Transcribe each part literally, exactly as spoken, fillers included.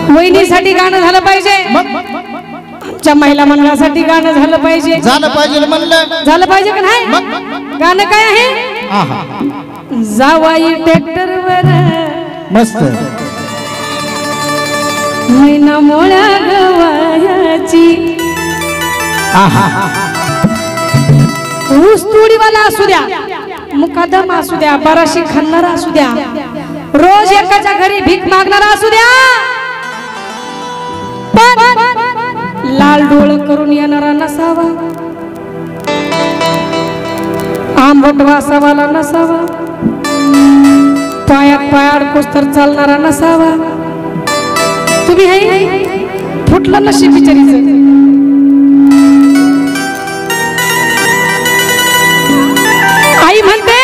वहिनीसाठी गाणं झालं पाहिजे, आमच्या महिला मंडळासाठी गाणं झालं पाहिजे. झालं पाहिजे म्हणलं झालं पाहिजे का नाही? गाणं काय आहे? जावाई ट्रॅक्टरवर मस्त मैना मोळ्या गवायाची. ऊस तोडीवाला असू द्या, मुकादम असू द्या, बाराशे खाणारा असू द्या, रोज एकाच्या घरी भीक मागणारा असू द्या, पण लाल डोळ करून येणारा नसावा, आंबट वासावाला नसावा, पायात पायाड कोस्तर चालणारा नसावा. तुम्ही हे फुटलं नशीब बिचारीचं. आई म्हणते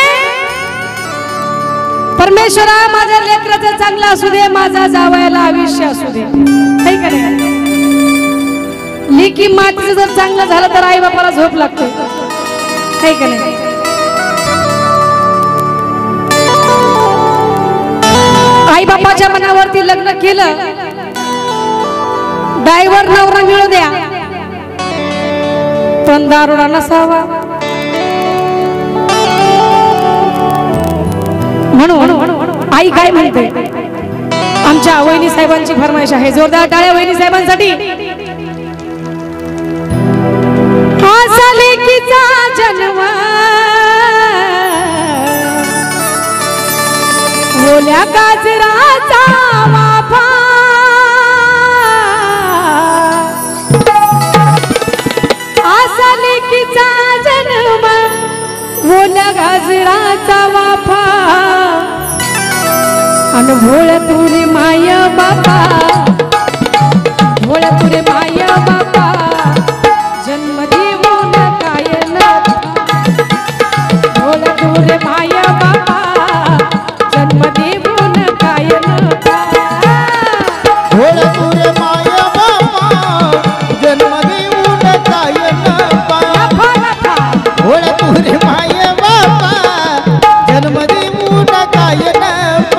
परमेश्वरा माझ्या लेकराचं चांगलं असू दे, माझा जावयाला आयुष्य असू दे. काही का नाही? लेकी मातीचं जर चांगलं झालं तर आई बापाला झोप लागते. काही का नाही? आई बापाच्या मनावरती लग्न केलं, ड्रायव्हर नवरा मिळू द्या, पण दारुडा नसावा. म्हणून आई काय म्हणते? आमच्या वहिनी साहेबांची फरमाईश आहे. जोरदार टाळ्या वहिनी साहेबांसाठी. असा लेकीचा जन्म ओल्या गाजराचा वाफा, असा लेकीचा जन्म ओल्या गाजराचा वाफा, अन भोळ तुरे माय बापा, भोळ तुरे माय बापा, जन्म देऊन काय न, भोळ तुरे माय बापा, जन्म देऊन काय न, भोळ तुरे माय बापा, जन्म देऊन काय न, भोळ तुरे माय बापा, जन्म देऊन काय न.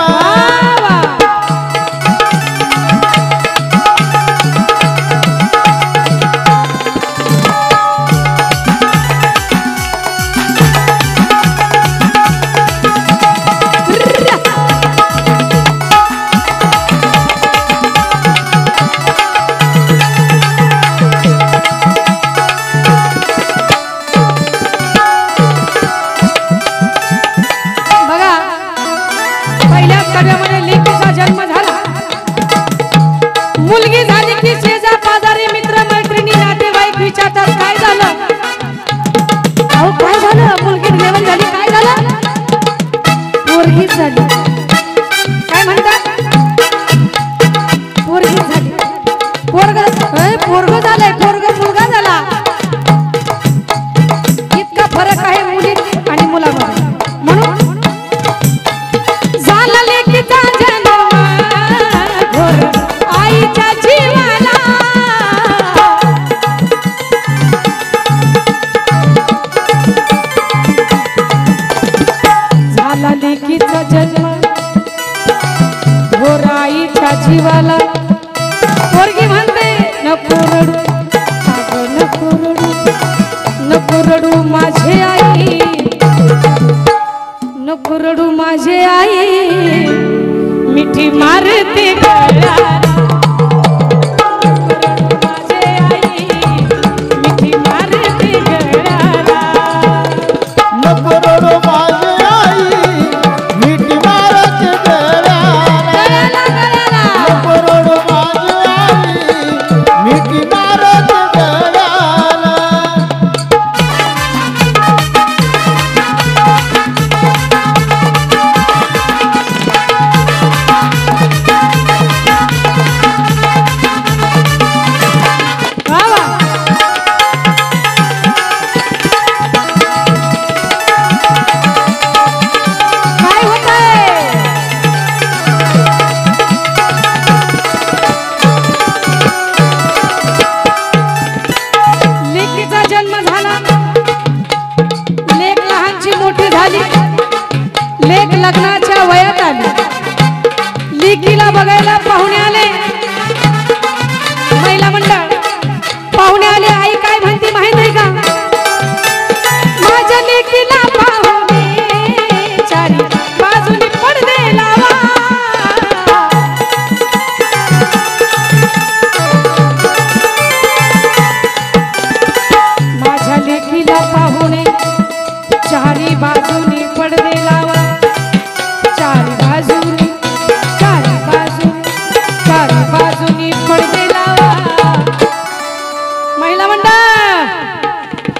मुलगी झाली की शेजार पाजारी मित्र मैत्रिणी नातेवाईक विचारतात काय झालं, अहो काय झालं, मुलगी जेवण झाली, काय झालं, पोरगीच झाली. काय म्हणतात? पोरगीच झाली. पोरग पोरग झालंय, पोरग मुलगा झाला. इतका फरक आहे मुलीत आणि मुलामध्ये. म्हणून झाला लेकीचा जन्म घोर आईच्या जीवाला, झाला लेकीचा जन्म घोर आईच्या जीवाला. पोरगी म्हणते नको रडू, अगं नको रडू, नको रडू माझे आई, नको रडू माझे आई, मिठी मारते गळ्याला. नको रडू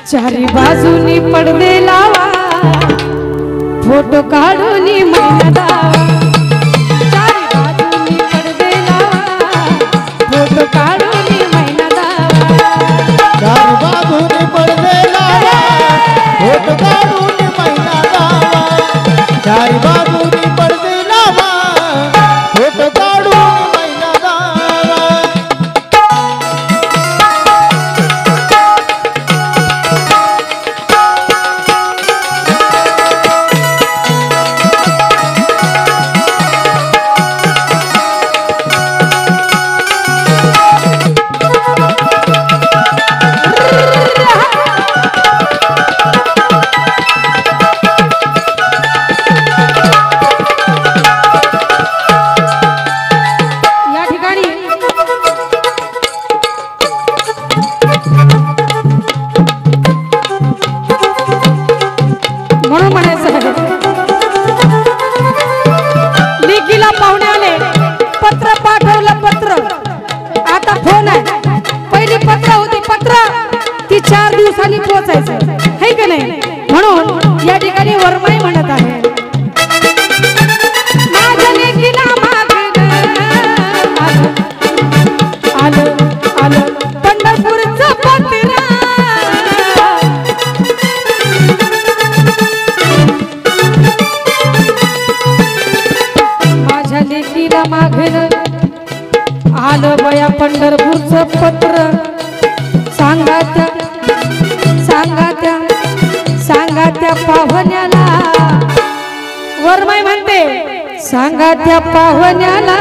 चारी बाजूनी पडदे लावा फोटो काढून मैना दावा चारी बाजूनी पडदे लावा फोटो काढून मैना दावा चार बाजूनी पडदे लावा फोटो काढून मैना दावा चार बाजूनी पडदे लावा फोटो काढून मैना दावा या ठिकाणी म्हणून म्हणायचं आहे, लेकीला पाहुणे आले पत्र पाठवलं पत्र आता फोन आहे पहिली पत्र होती पत्र ती चार दिवसांनी पोहोचायचं है की नाही म्हणून या ठिकाणी वरमाई म्हणत आहे माझ्या लेकीला मागणं आलं आलं पंढरपूरचं पत्र माझ्या लेकीला मागणं आलं बया पंढरपूरचं पत्र सांगा त्या सांगा त्या सांगा त्या पाहुण्याला वरमाई म्हणते सांगा त्या पाहुण्याला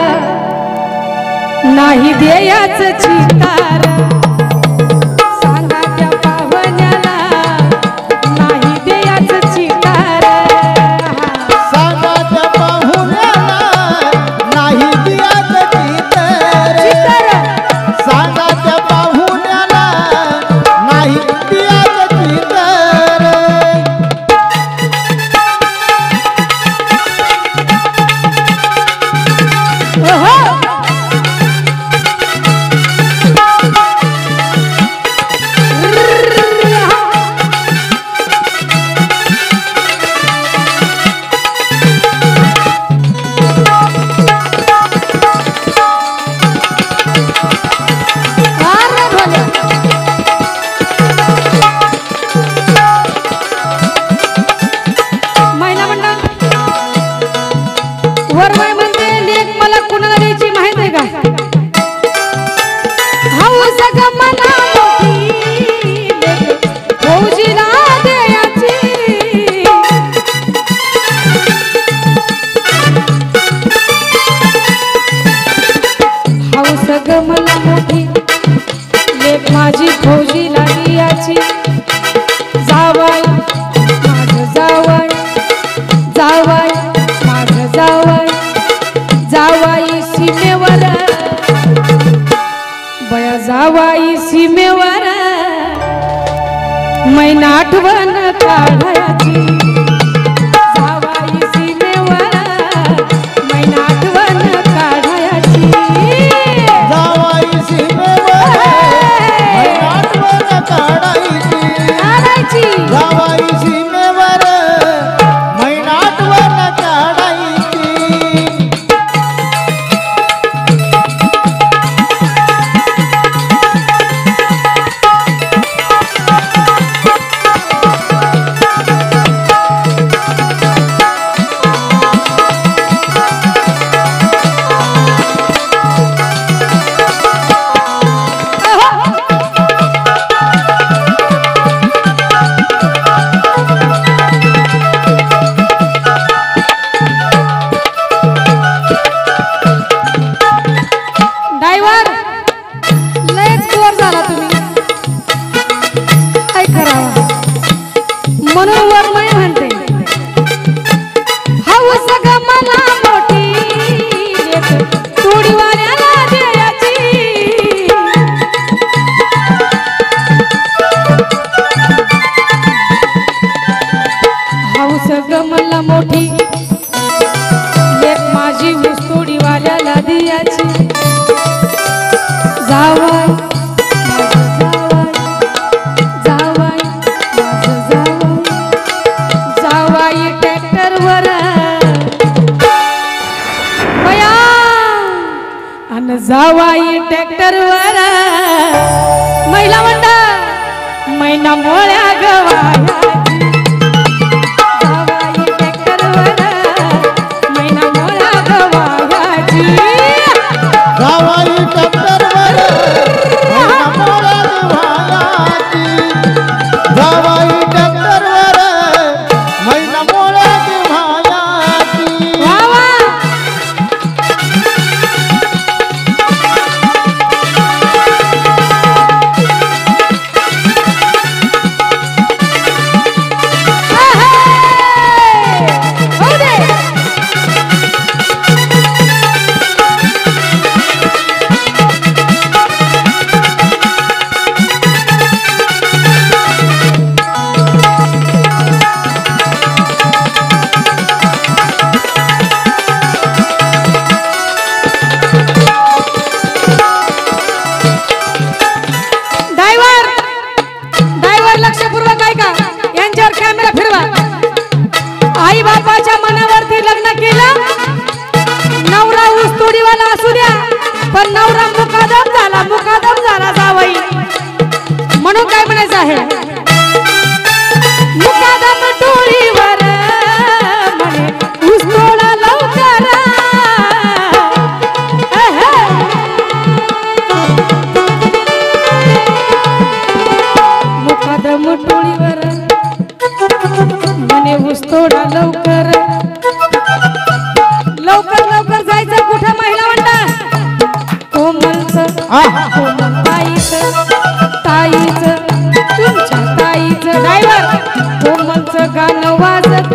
नाही देयाच चितार सांगा त्या पाहुण्याला नाही देयाच चितार सांगा त्या पाहुण्याला नाही दियाचं चितर चितार सांगा त्या पाहुण्याला नाही दियाचं चितर ओहो अरे भोले. महिला मंडळ वरमाई म्हणते लेक मला कुणाला द्यायची माहित आहे का हौस ग मला मोठी लेक फौजीला द्यायची हौस ग मला मोठी लेक माझी फौजीला द्यायची जावाय माझं जावाय जावाय माझं जावाय जावाई सीमेवर बया जावाई सीमेवर मैना आठवण काढायची जावाई सीमेवर मैना आठवण काढायची जावाई सीमेवर आठवण काढायची काढायची जावाई सीमेवर मैना आठवण काढायची ड्रायव्हर लयच क्लोर झाला तुम्ही काय करावा म्हणून वरमाई म्हणते हौस ग मला मोठी लेक तोडीवाल्याला द्यायची हौस ग मला मोठी लेक माझी ऊस तोडीवाल्याला द्यायची जावाय माझं जावाय जावाय अन जावाई ट्रॅक्टरवर महिला मंडळ मैना मोळ्या गवाया जावाई ट्रॅक्टरवर मैना मोळ्या गवायाची जावाई ट्रॅक्टरवर मैना मोळ्या गवायाची जावाई ट्रॅक्टरवर मैना मोळ्या गवायाची वावा लक्षपूर्वक ऐका यांच्यावर कॅमेरा फिरवा आई बापाच्या मनावरती लग्न केलं नवरा ऊसतोडीवाला असू द्या पण नवरा मुकादम झाला मुकादम झाला जावई म्हणून काय म्हणायचं आहे मुकादम टोळीवर म्हणे ऊसतोडा लवकर मुकादम टोळीवर म्हणे ऊसतोडा लवकर लवकर लवकर जायचं कुठं महिला म्हणता कोमलचं कोमल ताईचं ताईचं तुमच्या ताईचं ड्रायव्हर कोमलचं गाणं वाजत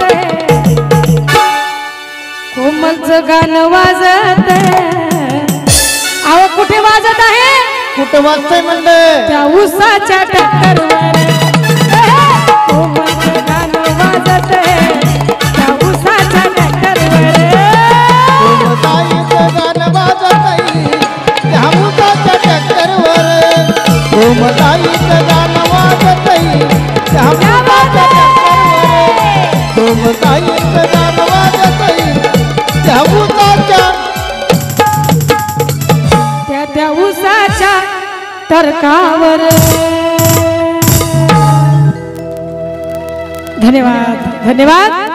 कोमलचं गाणं वाजत अहो कुठे वाजत आहे कुठं वाजतंय म्हणलं त्या उसाच्या ट्रॅक्टरवर कोमलचं गाणं वाजत त्या उसाच्या ट्रॅक्टरवर कोमताईचं गाणं वाजतंय त्या उसाच्या ट्रॅक्टरवर कोमताईचं गाणं वाजतंय त्या उसाच्या ट्रॅक्टरवर कोमताईचं गाणं वाजतंय त्या उसाच्या त्या त्या उसाच्या तर्कावर धन्यवाद धन्यवाद